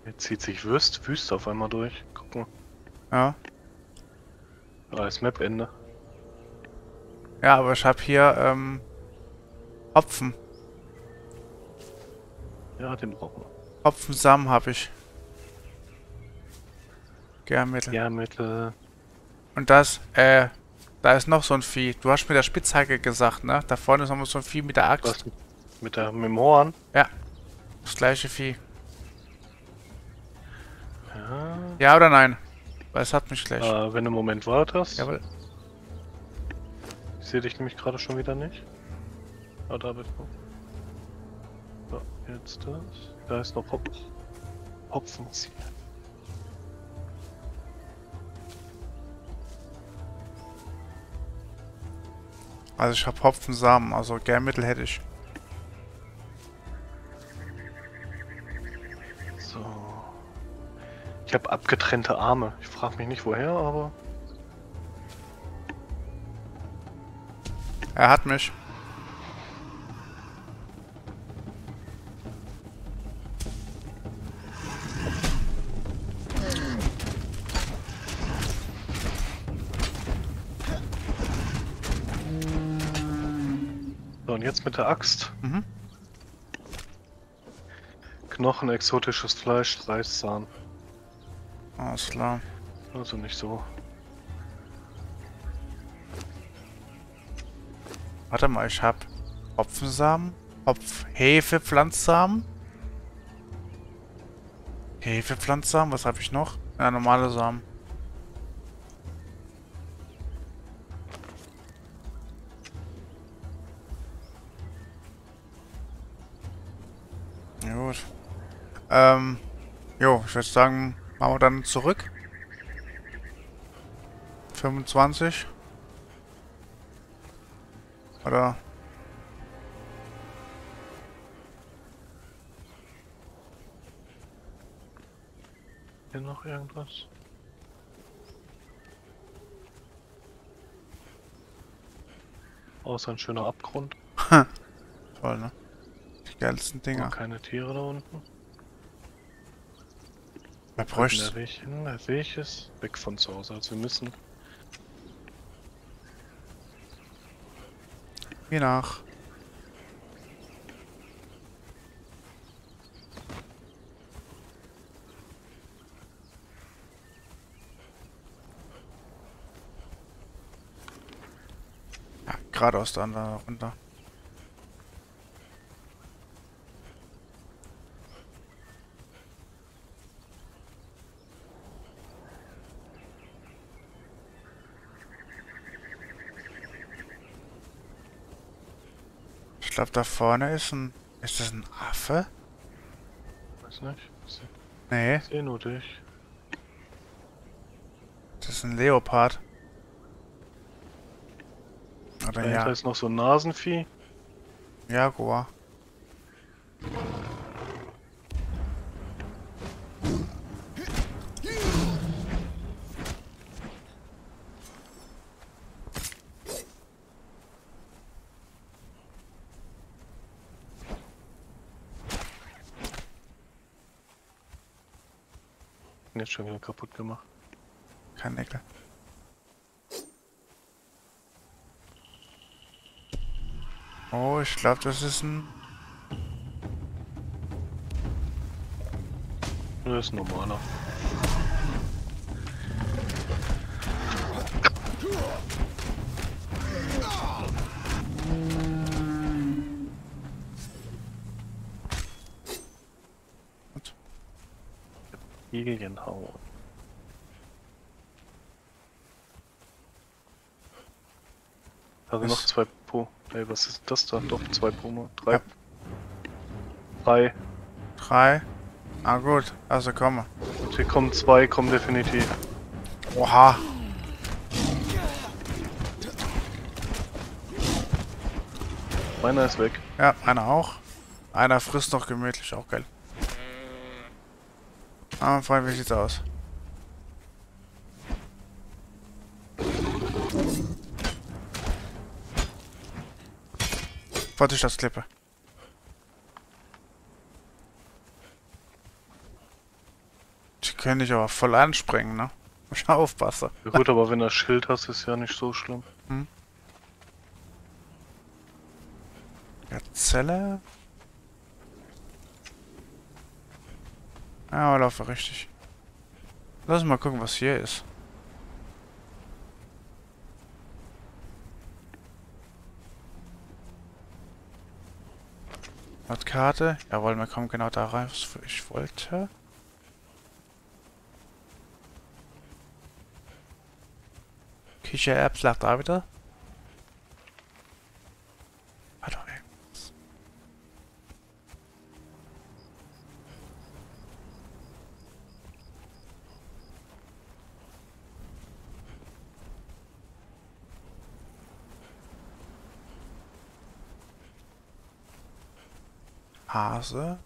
Jetzt zieht sich Wüste auf einmal durch. Guck mal. Ja. Da ist Map-Ende. Ja, aber ich habe hier, Hopfen. Ja, den brauchen wir. Hopfensamen habe ich. Gärmittel. Ja, mit, Und da ist noch so ein Vieh. Du hast mit der Spitzhacke gesagt, ne? Da vorne ist noch so ein Vieh mit der was Axt. mit dem Horn. Ja, das gleiche Vieh. Ja. Ja oder nein? Weil es hat mich gleich. Wenn du einen Moment wartest. Jawohl. Ich sehe dich nämlich gerade schon wieder nicht. Ah, da bist du. So, jetzt das. Da ist noch Hopfen. Also ich habe Hopfensamen, also Gärmittel hätte ich. So. Ich habe abgetrennte Arme. Ich frage mich nicht woher, aber. Er hat mich. So, und jetzt mit der Axt. Mhm. Knochen, exotisches Fleisch, Reissamen. Alles klar. Also nicht so. Warte mal, ich habe Hopfensamen, Hefepflanzsamen. Hefepflanzsamen, was habe ich noch? Ja, normale Samen. Ja, gut. Jo, ich würde sagen, machen wir dann zurück. 25. Oder? Hier noch irgendwas? Außer ein schöner Abgrund. Toll, ne? Die geilsten Aber Dinger. keine Tiere da unten. Wer Wo ist denn bräuchte? der Weg hin? Der Weg ist weg von zu Hause. Also wir müssen. Je nach. Ja, geradeaus dann da runter. Ich glaube, da vorne ist ein. Ist das ein Affe? Weiß nicht. Nee, Ich seh nur dich. das ist ein Leopard. Oder Dahinter ja, ist noch so ein Nasenvieh. Jaguar. Jetzt schon wieder kaputt gemacht. Kein Ecke. Oh, ich glaube, das ist ein. Das ist ein normaler. Lilienhau. Also noch Was? 2 Po. Ey, was ist das da? Doch, 2 Po. 3. Ja. 3. 3. Ah, gut. Also komme. Und hier kommen 2, kommen definitiv. Oha. Meiner ist weg. Ja, einer auch. Einer frisst noch gemütlich, auch geil. Ah, Freund, wie sieht's aus? Vorsicht, das Klippe. könnte ich aber voll anspringen, ne? Muss ich aufpassen. Ja gut, aber wenn du das Schild hast, ist ja nicht so schlimm. Gazelle. Ja, wir laufen richtig. Lass uns mal gucken, was hier ist. Karte. Jawohl, wir kommen genau da rein, was ich wollte. Kichererbs lag da wieder. Warte mal. Hase.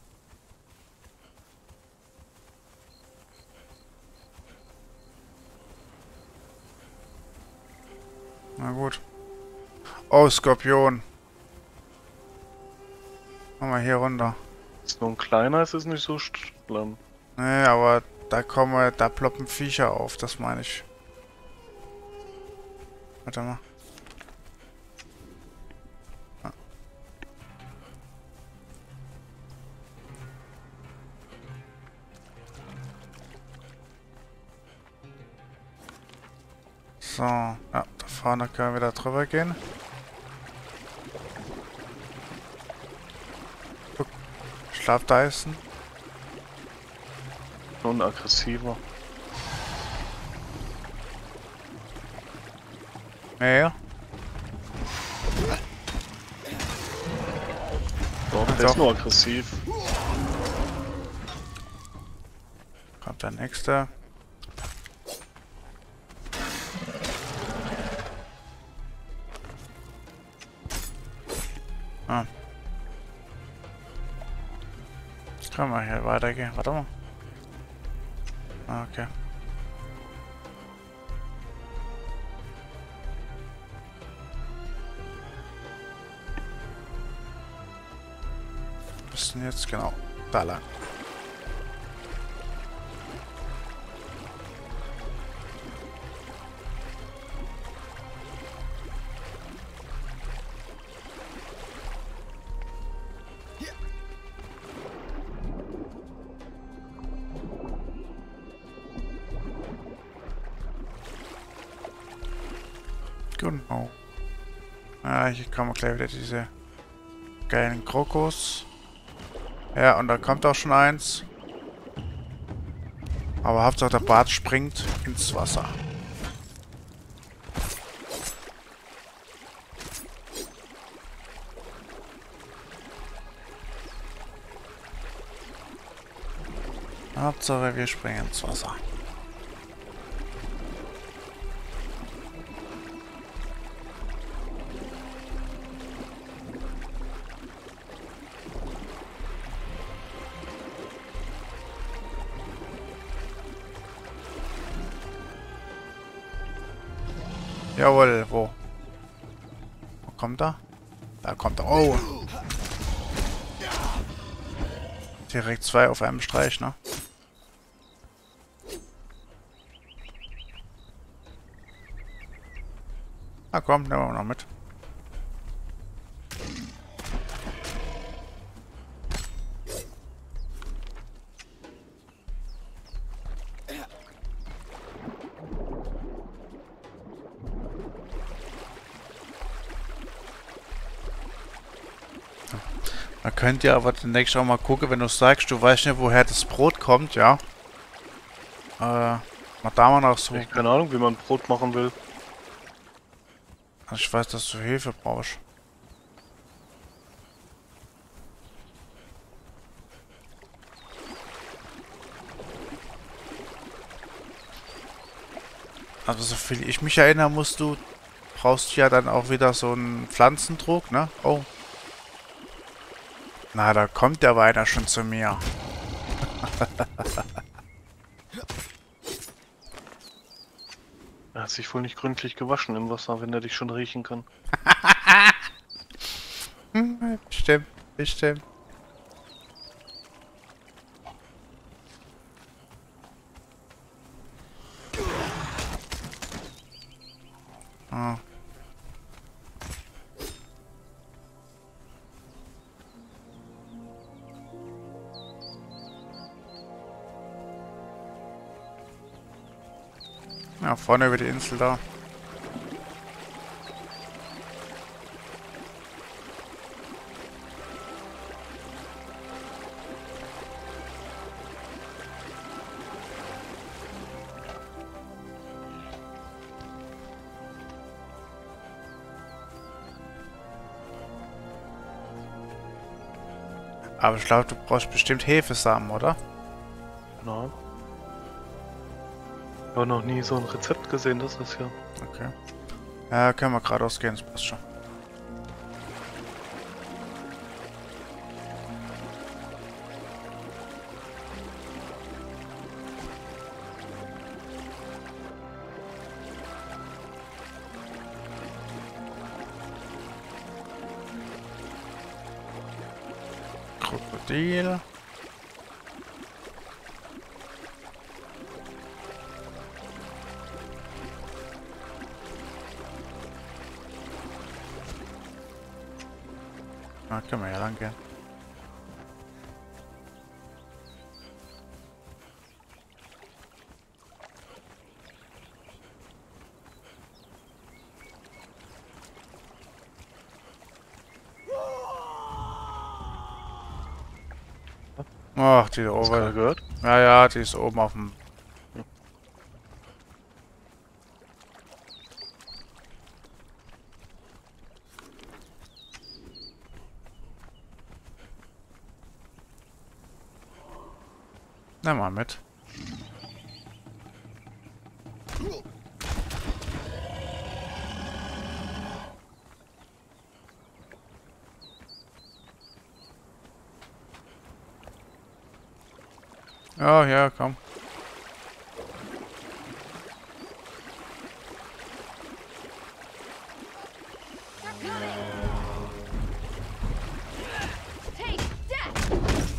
Na gut. Oh, Skorpion. Machen wir hier runter. Ist nur ein kleiner, ist es nicht so schlimm. Nee, aber da ploppen Viecher auf, das meine ich. Warte mal. Ah. So, ja, da vorne können wir wieder drüber gehen. Guck, Schlafdyson. Nur ein aggressiver. Nee, Doch, der Doch. ist nur aggressiv. kommt der nächste. Ah. Können wir hier weitergehen? Warte mal. Ah, okay. Müssen jetzt genau da lang. Genau. Ah, hier kommen gleich wieder diese geilen Krokos. Ja, und da kommt auch schon eins. Aber Hauptsache der Bart springt ins Wasser. Hauptsache wir springen ins Wasser. Jawohl, wo? Wo kommt er? Da kommt er. Oh! Direkt zwei auf einem Streich, ne? Na komm, nehmen wir noch mit. Man könnte ja aber demnächst auch mal gucken, wenn du sagst, du weißt nicht, woher das Brot kommt, ja. Mal da mal noch so. Ich hab keine Ahnung, wie man Brot machen will. Also ich weiß, dass du Hefe brauchst. Also so viel ich mich erinnern muss, du brauchst ja dann auch wieder so einen Pflanzendruck, ne? Oh. Na, da kommt der Weiner schon zu mir. Er hat sich wohl nicht gründlich gewaschen im Wasser, wenn er dich schon riechen kann. Bestimmt, bestimmt. Ja, vorne über die Insel da. Aber ich glaube, du brauchst bestimmt Hefesamen, oder? Genau. Ich habe noch nie so ein Rezept gesehen, das ist ja. Okay. Ja, können wir geradeaus gehen, das passt schon. Krokodil. Na, können wir ja lang gehen. Ach, die da Hast du gerade oben. gehört? Ja, ja, die ist oben auf dem... Nimm mal mit. Ja, ja, komm. Take death!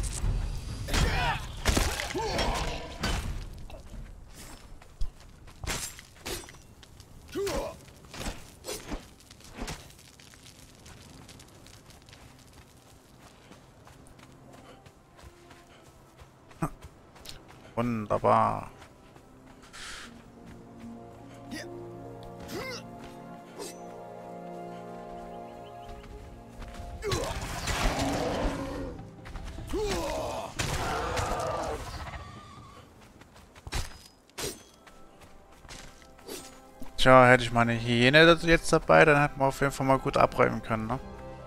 Wunderbar. Tja, hätte ich meine Hyäne jetzt dabei, dann hätten wir auf jeden Fall mal gut abräumen können, ne?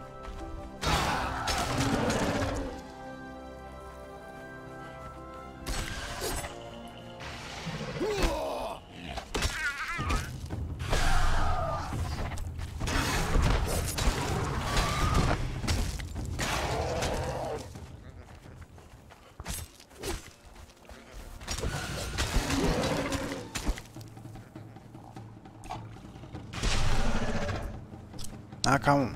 Na komm.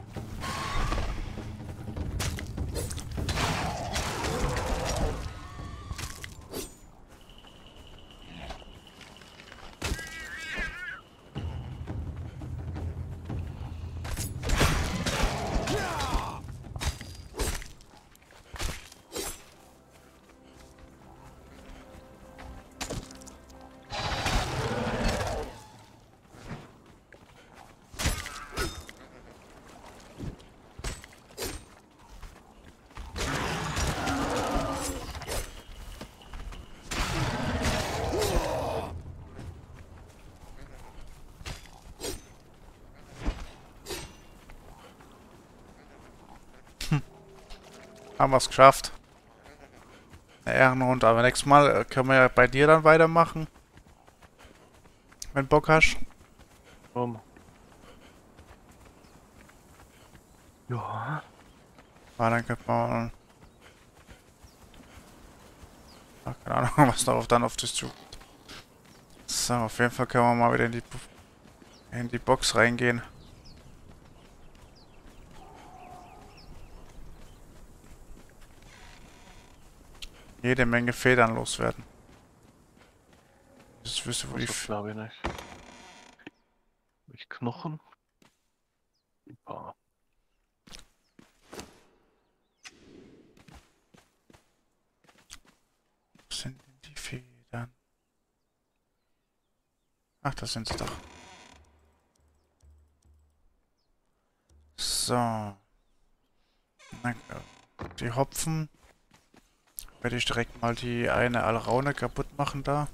Haben wir es geschafft. Eine Ehrenrunde. Aber nächstes Mal können wir ja bei dir dann weitermachen. Wenn Bock hast. Warum? Ja. Ah, dann könnte man... Ach, keine Ahnung, was dann auf dich zu... So, auf jeden Fall können wir mal wieder in die Box reingehen. Jede Menge Federn loswerden. Ich wüsste, wo die... Das glaube ich nicht. Hab ich Knochen? Ein paar. Wo sind denn die Federn? Ach, da sind sie doch. So. Die Hopfen. Werde ich direkt mal die eine Alraune kaputt machen da.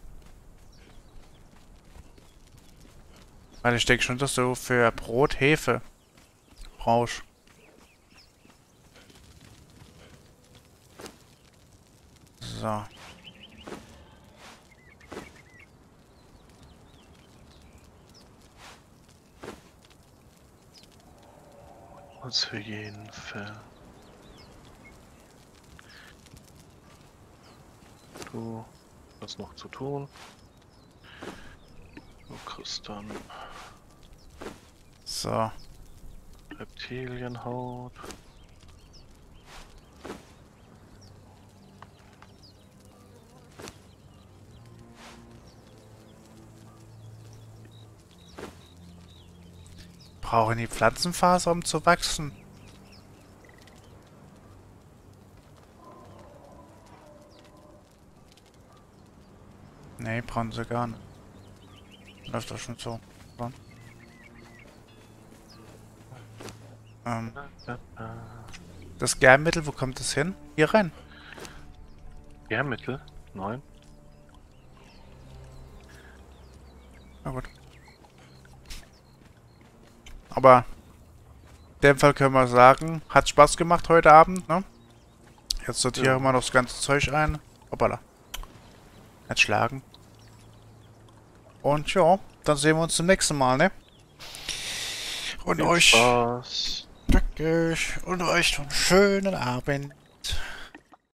Weil ich denke schon, dass du für Brot Hefe brauchst. So. Was für jeden Fall. Du hast noch zu tun. Du kriegst dann So. Reptilienhaut. Brauchen die Pflanzenfaser, um zu wachsen? Nee, brauchen sie gar nicht. Läuft doch schon so. So. Das Gärmittel, wo kommt das hin? Hier rein. Gärmittel? 9. Na gut. Aber in dem Fall können wir sagen, hat Spaß gemacht heute Abend, ne? Jetzt sortieren wir noch das ganze Zeug ein. Hoppala. Nicht schlagen. Und ja, dann sehen wir uns zum nächsten Mal, ne? Und Viel euch... Spaß. Danke. Und euch noch einen schönen Abend.